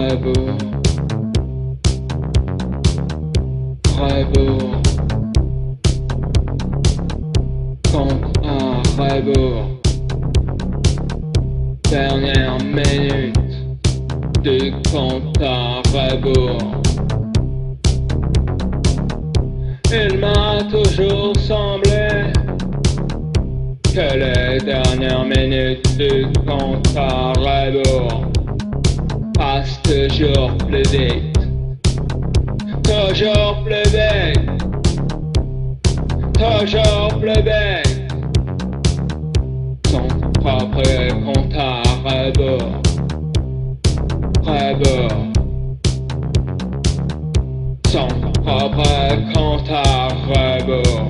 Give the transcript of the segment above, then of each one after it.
rebours, rebours, contre un rebours. Dernière minute du compte à rebours. Il m'a toujours semblé que les dernières minutes du compte à rebours passent toujours plus vite, toujours plus vite, toujours plus vite. Son propre compte à rebours, rebours. Son propre compte à rebours.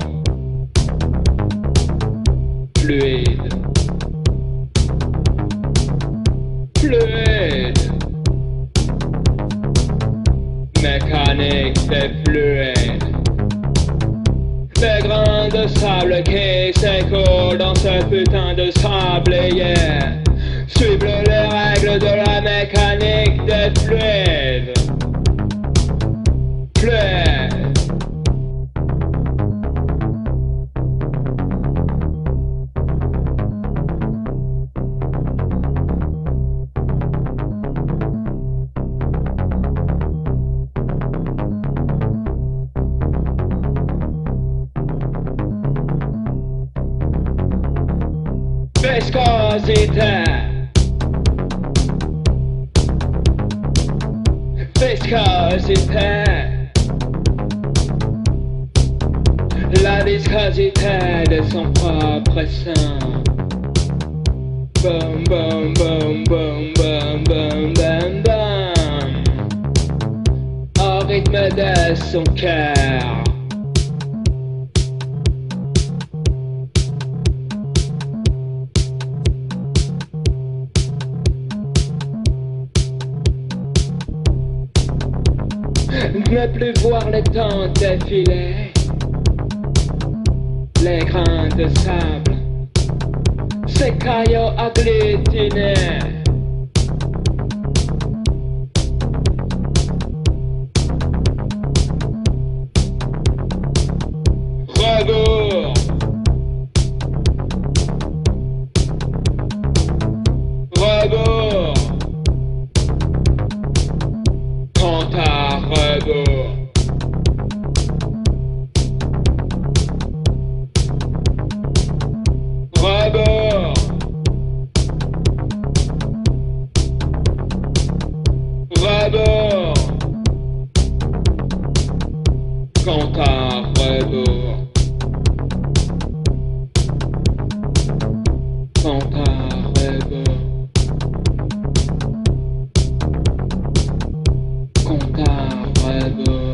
Fluide, fluide. Mécanique des fluides. Des grains de sable qui s'écoulent dans ce putain de sablier. Suivent les règles de la mécanique des fluides. Fluide. Viscosité, viscosité, la viscosité de son propre sein. Boum boum boum boum boum boum boum boum, au rythme de son cœur. Ne plus voir les temps défiler, les grains de sable, ces caillots agglutinés. Rebours, rebours, compte à rebours. Rebours, rebours, compte à rebours. Compte à rebours. Compte à rebours.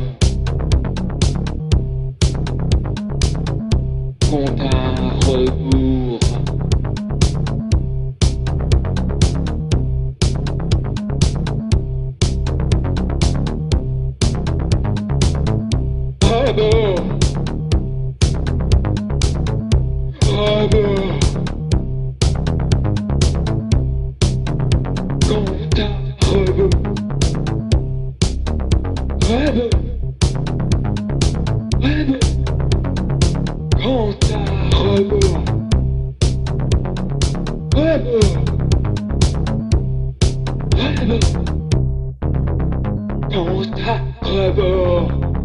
Compte à rebours. Rebours. Rebours. Compte à rebours. Rebours. Rebours. Compte à rebours. Rebours. Rebours. Compte à rebours.